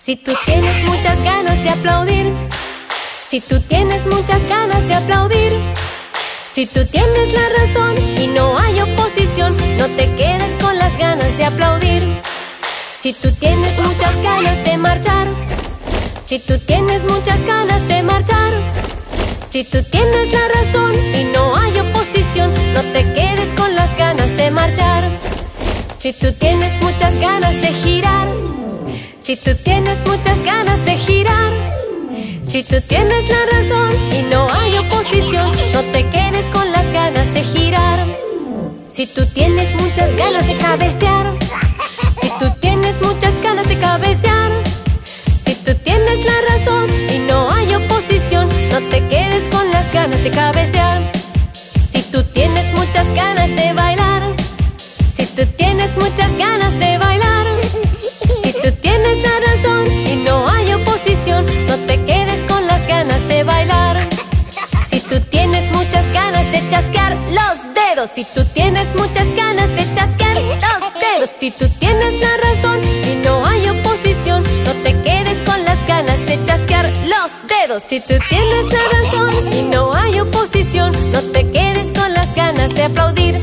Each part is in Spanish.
Si tú tienes muchas ganas de aplaudir, si tú tienes muchas ganas de aplaudir, si tú tienes la razón y no hay oposición, no te quedes con las ganas de aplaudir. Si tú tienes muchas ganas de marchar, si tú tienes muchas ganas de marchar, si tú tienes la razón y no hay oposición, no te quedes con las ganas de marchar. Si tú tienes muchas ganas de girar, si tú tienes muchas ganas de girar, si tú tienes la razón y no hay oposición, no te quedes con las ganas de girar. Si tú tienes muchas ganas de cabecear, si tú tienes muchas ganas de cabecear, si tú tienes la razón y no hay oposición, no te quedes con las ganas de cabecear. Si tú tienes muchas ganas de bailar, si tú tienes muchas ganas de bailar, si tú tienes la razón y no hay oposición, no te quedes con las ganas de bailar. Si tú tienes muchas ganas de chasquear los dedos, si tú tienes muchas ganas de chasquear los dedos, si tú tienes la razón y no hay oposición, no te quedes con las ganas de chasquear los dedos. Si tú tienes la razón y no hay oposición, no te quedes con las ganas de aplaudir.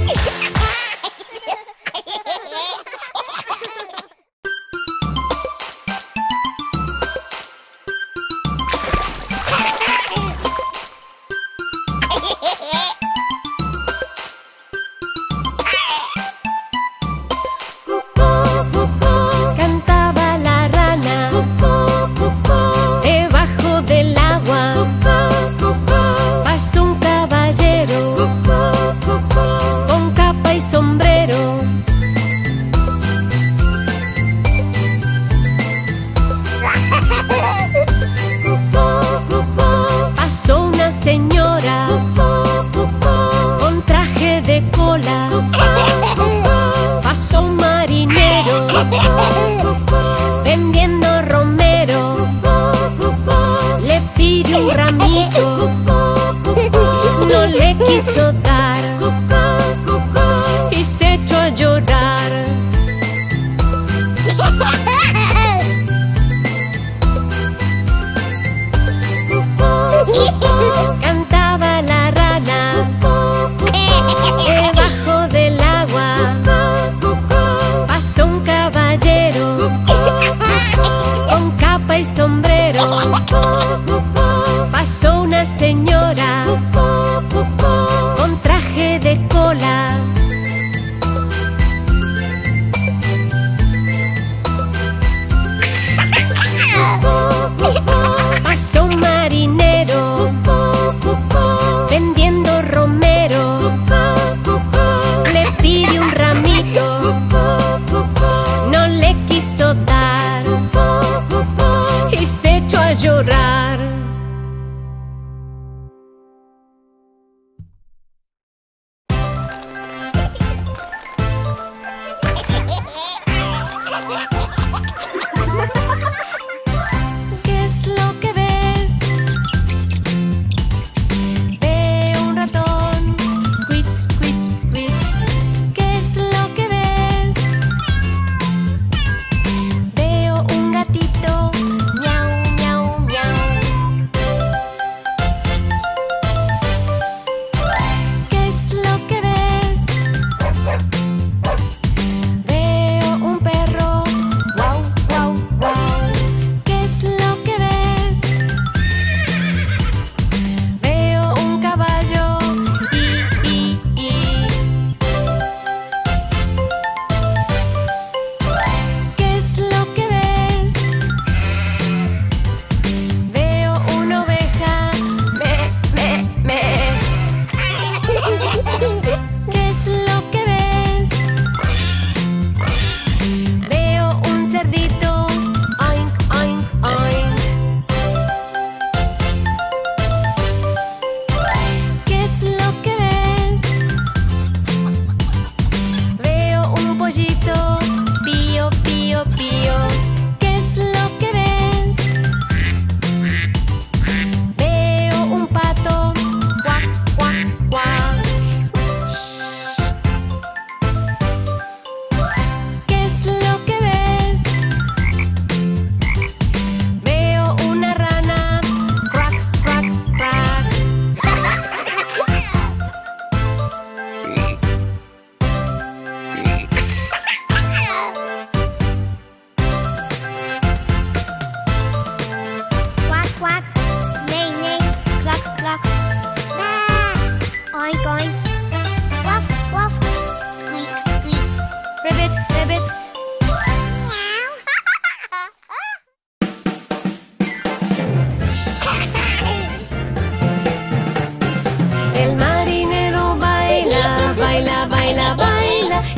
Vendiendo romero, le pide un ramito, no le quiso dar y se echó a llorar. Cantaba la rana debajo del agua. Pasó un caballero con capa y sombrero. Pasó una señora con traje de cola. Pasó un marinero vendiendo romero. Le pide un ramito, no le quiso dar y se echó a llorar. ¿Qué es lo que ves? Veo un ratón, squeak, squeak, squeak. ¿Qué es lo que ves? Veo un gatito, miau, miau, miau.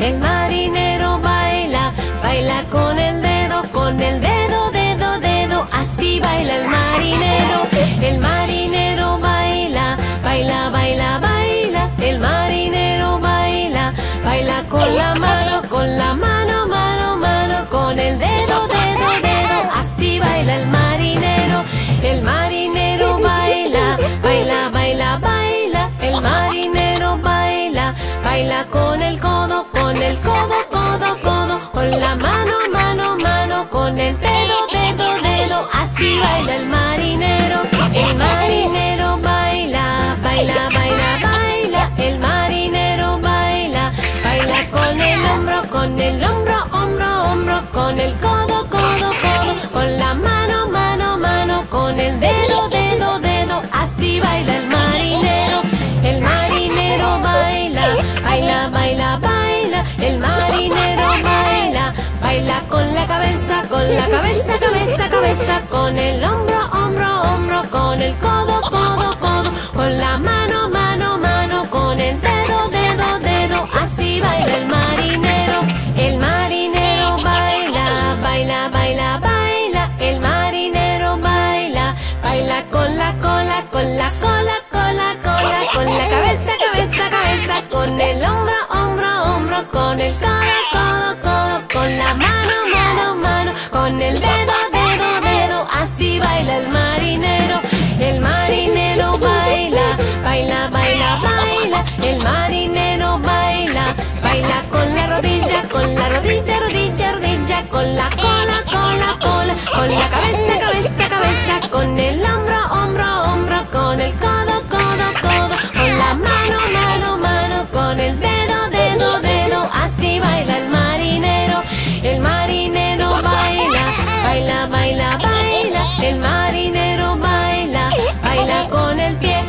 El marinero baila, baila con el dedo, dedo, dedo. Así baila el marinero. El marinero baila, baila, baila, baila. El marinero baila, baila con la mano, mano, mano. Con el dedo, dedo, dedo. Así baila el marinero. El marinero baila, baila, baila, baila. El marinero baila, baila con el codo, codo, codo. Con la mano, mano. Con el dedo, dedo, dedo. Así baila el marinero. El marinero baila, baila, baila, baila. El marinero baila, baila con el hombro, hombro, hombro. Con el codo, codo, codo. Con la mano, mano. Con el dedo, dedo, dedo. Así baila el marinero. El marinero baila, baila, baila, baila. El marinero baila, baila con la cabeza, cabeza. Con el hombro, hombro. Con el codo, codo. Con la mano, mano. Con el dedo, dedo, dedo. Así baila el marinero. El marinero baila, baila, baila, baila. El marinero baila, baila con la cola, cola. Con la cabeza, cabeza. Con el hombro, hombro. Con el codo, codo. Con la mano, mano. Con el dedo, dedo, dedo. Así baila el marinero. El marinero baila, baila, baila, baila. El marinero baila, baila con la rodilla, rodilla. Con la cola, cola. Con la cabeza. Con el hombro, hombro. Con el codo, codo. Con la mano, mano. Con el dedo, dedo, dedo. Así baila el marinero. El marinero baila, baila, baila, baila. El marinero baila, baila con el pie,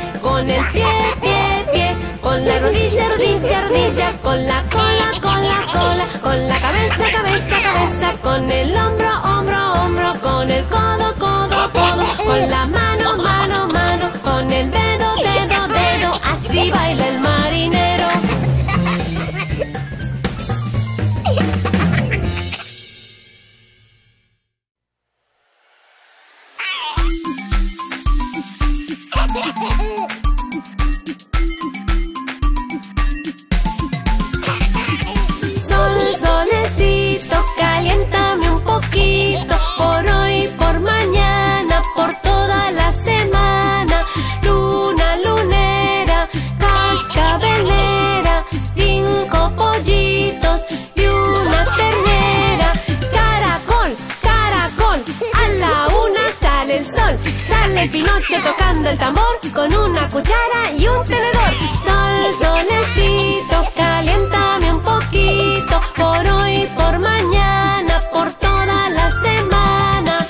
pie. Con la rodilla, rodilla. Con la cola. Con la cabeza, cabeza. Con el hombro, hombro. Con el codo, codo. Con la mano, mano. Con el dedo, dedo, dedo. Así baila el marinero. Sol, solecito, caliéntame un poquito. Por hoy, por mañana, por toda la semana. Luna, lunera, cascabelera. 5 pollitos y una ternera. Caracol, caracol, a la 1 sale el sol. Sale Pinocho tocando el tambor con una cuchara y un tenedor. Sol, solecito, caliéntame un poquito. Por hoy, por mañana, por toda la semana.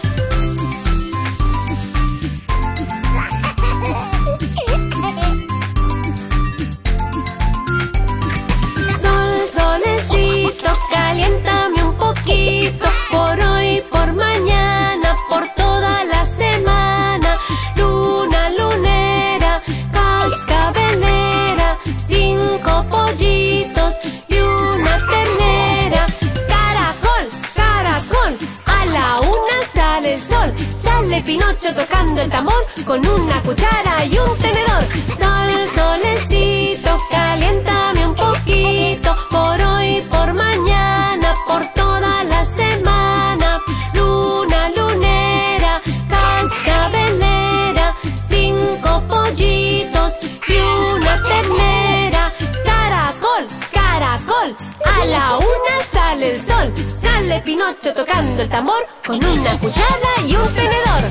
Sol, solecito, caliéntame un poquito. Por hoy, por mañana, por toda la semana. Luna, lunera, cascabelera. 5 pollitos y una ternera. Caracol, caracol, a la 1 sale el sol. Sale Pinocho tocando el tambor con una cuchara y un tenedor. Sol, solecito, caliéntame un poquito. Por hoy, por mañana, por toda la semana. Luna, lunera, cascabelera. 5 pollitos y una ternera. Caracol, caracol, a la 1 sale el sol. Sale Pinocho tocando el tambor con una cuchara y un tenedor.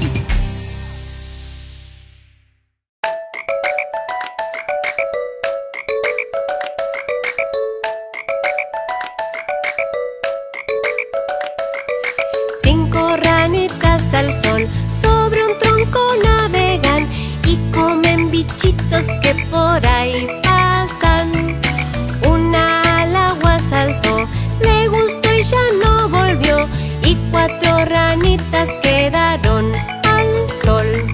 Cinco ranitas al sol, sobre un tronco navegan y comen bichitos que por ahí pasan. Una al agua saltó, le gustó y ya no volvió, y 4 ranitas quedaron al sol.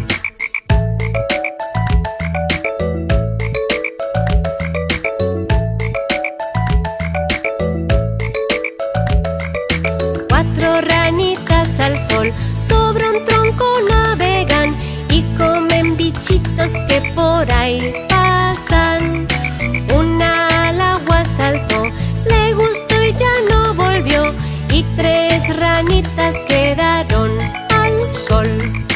bichitos que por ahí pasan. Una al agua saltó, le gustó y ya no volvió. Y 3 ranitas quedaron al sol.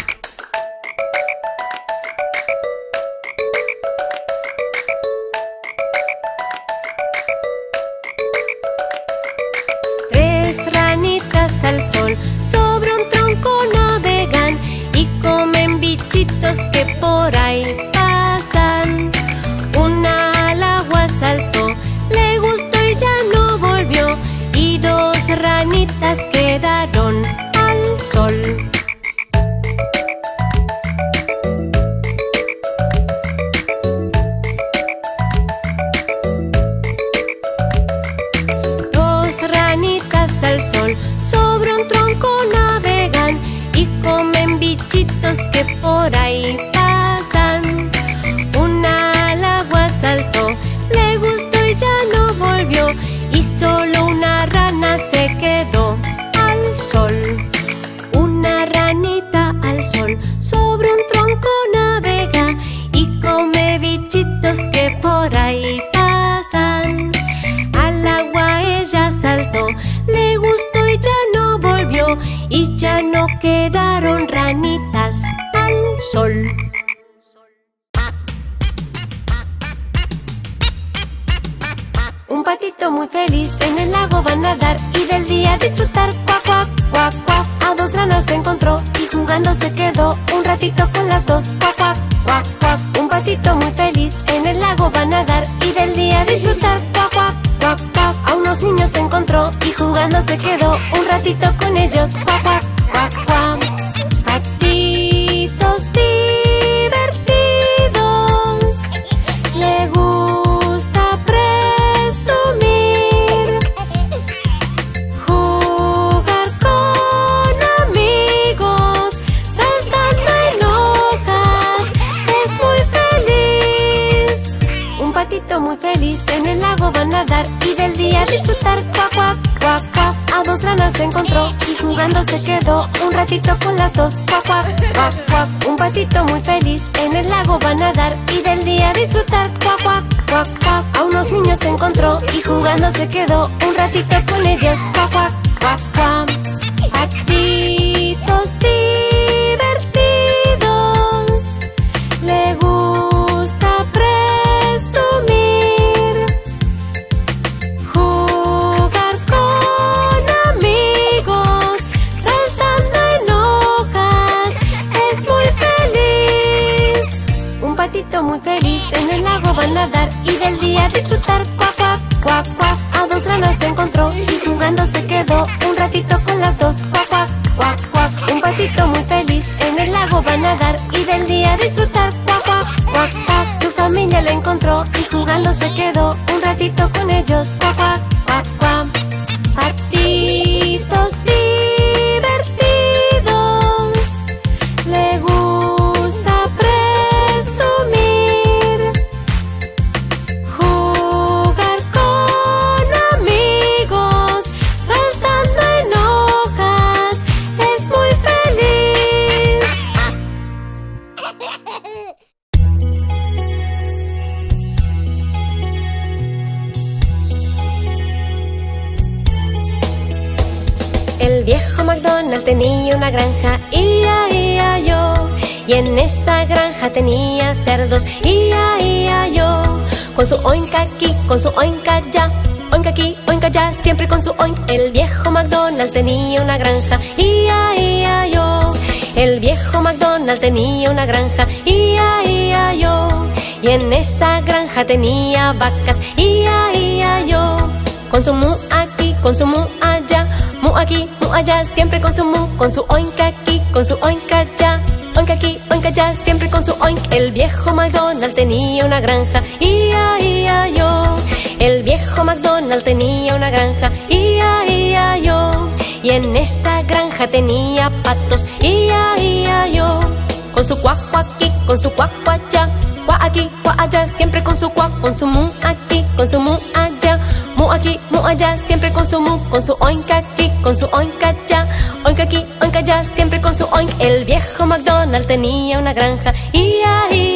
Al sol, sobre un tronco navegan y comen bichitos que por ahí pasan. Una al agua saltó, le gustó y ya no volvió. Y 2 ranitas quedaron al sol. Ranitas al sol, sobre un tronco navegan y comen bichitos que por ahí pasan. Una al agua saltó, le gustó y ya no volvió. Y solo una rana se quedó al sol. Una ranita al sol, sobre un tronco navega y come bichitos que por ahí pasan. Al agua ella saltó, le gustó y ya no volvió. Y ya no quedaron ranitas al sol. Un patito muy feliz en el lago va a nadar y del día disfrutar. Cuac, cuac, cuac, cuac. A 2 ranas se encontró y jugando se quedó un ratito con las 2. Cuac, cuac, cuac, cuac. Un patito muy feliz en el lago va a nadar y del día disfrutar. Cuac, cuac, cuac, cuac. A unos niños se encontró y jugando se quedó un ratito con ellos. Cuac, cuac, cuac, cuac. Patitos divertidos, le gusta presumir, jugar con amigos, saltando en hojas, es muy feliz. Un patito muy feliz en el lago va a nadar y del día disfrutar. Cuac, cuac, cuac, cuac. A 2 ranas se encontró y jugando se quedó un ratito con las 2. Cuac, cuac, cuac, cuac. Un patito muy feliz en el lago va a nadar y del día disfrutar. Cuac, cuac, cuac, cuac. A unos niños se encontró y jugando se quedó un ratito con ellos. Cuac, cuac, cuac, cuac. Patitos divertidos, le gusta presumir, jugar con amigos, saltando en hojas, es muy feliz. Un patito muy feliz en el lago va a nadar y del día disfrutar. Cuac, cuac, cuac, cuac. A 2 ranas se encontró y jugando se quedó un ratito con las 2. Cuac, cuac, cuac, cuac. Un patito muy feliz en el lago va a nadar y del día disfrutar. Cuac, cuac, cuac, cuac. Su familia la encontró y jugando se quedó un ratito con ellos. Cuac, cuac, cuac, cuac. Patitos divertidos, le gusta presumir, jugar con amigos, saltando en hojas, es muy feliz. El viejo MacDonald tenía una granja, ia-ia-yo, y en esa granja tenía cerdos, ia-ia-yo. Con su oinka aquí, con su oinka allá, oinka aquí, oinka allá, siempre con su oink. El viejo MacDonald tenía una granja, ia-ia-yo. El viejo MacDonald tenía una granja, ia-ia-yo, y en esa granja tenía vacas, ia-ia-yo. Con su mu aquí, con su mu allá, mu aquí, mu allá, siempre con su mu, con su oinka aquí, con su oinka allá, oinka aquí, oinka allá, siempre con su oink. El viejo MacDonald tenía una granja, ia-ia-yo. El viejo MacDonald tenía una granja, ia-ia-yo, y en esa granja tenía patos, ia-ia-yo. Con su cuac cuac aquí, con su cuac cuac allá, cuac aquí, cuac allá, siempre con su cuac, con su mu aquí, con su mu allá, mu aquí, mu allá, siempre con su mu, con su oinka aquí, con su oinka allá, oinka aquí, oinka allá, siempre con su oink. El viejo MacDonald tenía una granja, ia-ia-yo.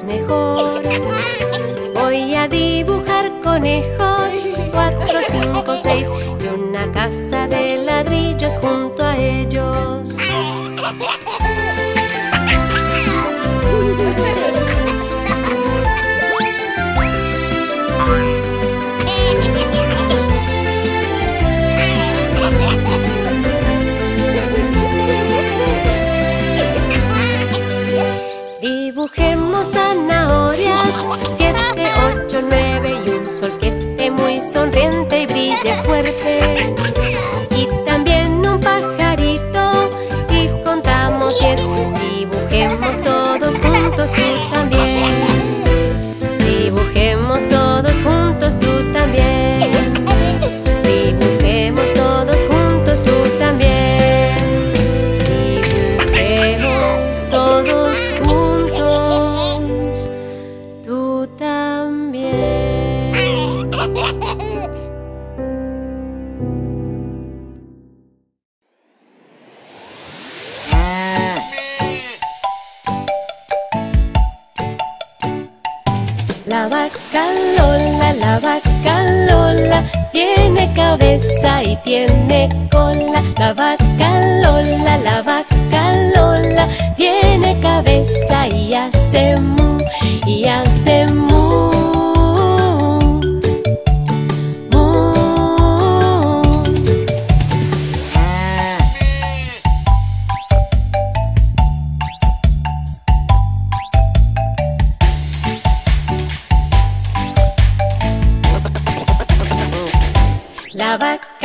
mejor. Voy a dibujar conejos, 4, 5, 6 y una casa de ladrillos junto a ellos. Dibujemos zanahorias, 7, 8, 9 y un sol que esté muy sonriente y brille fuerte. Y también un pajarito y contamos 10. Dibujemos todos juntos, tú también. Dibujemos todos juntos, tú también. Dibujemos todos juntos, tú también. Dibujemos todos juntos, tú también. La vaca Lola, tiene cabeza y tiene cola. La vaca Lola, tiene cabeza y hace mu, y hace mu, mu. La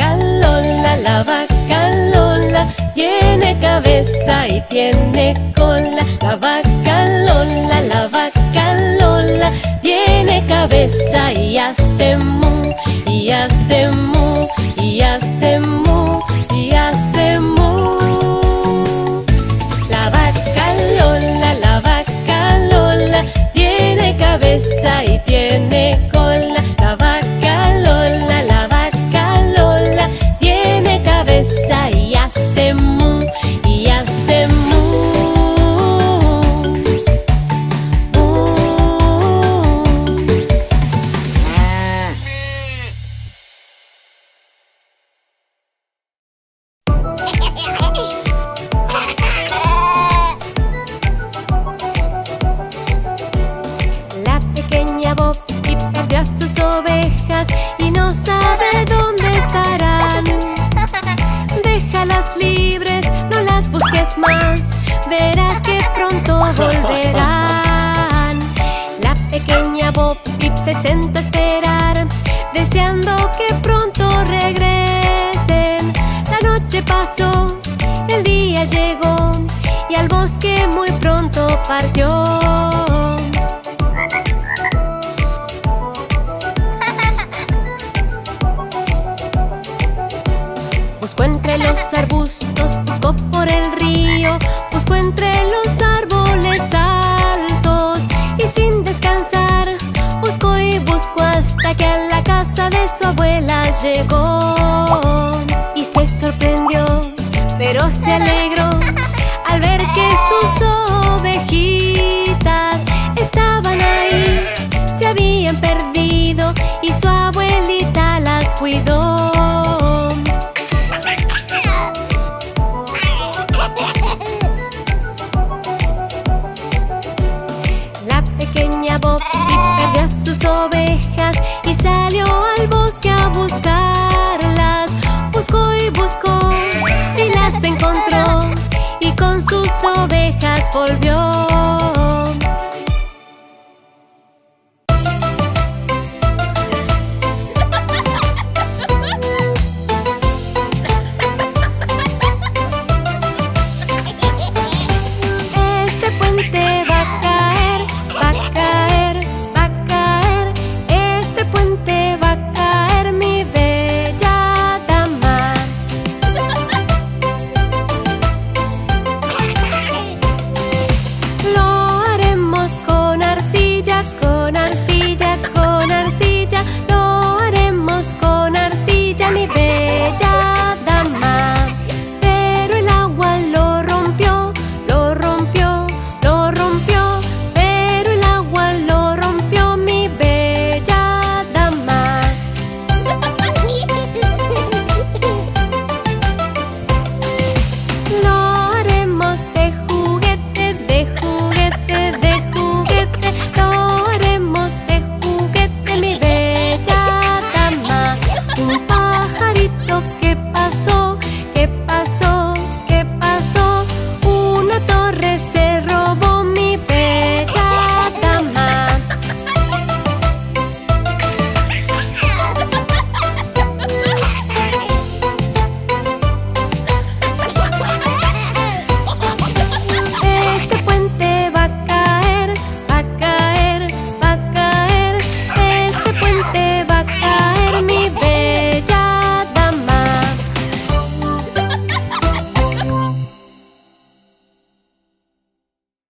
vaca Lola, tiene cabeza y tiene cola. La vaca Lola, tiene cabeza y hace mu, y hace mu, y hace mu, y hace mu. La vaca Lola, tiene cabeza y tiene cola. La vaca Lola, tiene cabeza y hace mu, y hace mu, mu. La pequeña Boppi perdió a sus ovejas y no sabe dónde estarán. Déjalas libres, no las busques más, verás que pronto volverán. La pequeña Boppi se sentó a esperar, deseando que pronto regresen. La noche pasó, el día llegó y al bosque muy pronto partió. Buscó entre los arbustos, buscó por el río, buscó entre los árboles altos y sin descansar buscó y buscó hasta que a la casa de su abuela llegó. Y se sorprendió, pero se alegró al ver que sus ovejitas estaban ahí, se habían perdido y su abuelita las cuidó. La pequeña Boppi perdió a sus ovejas y salió al bosque a buscarlas. Buscó y buscó y las encontró y con sus ovejas volvió.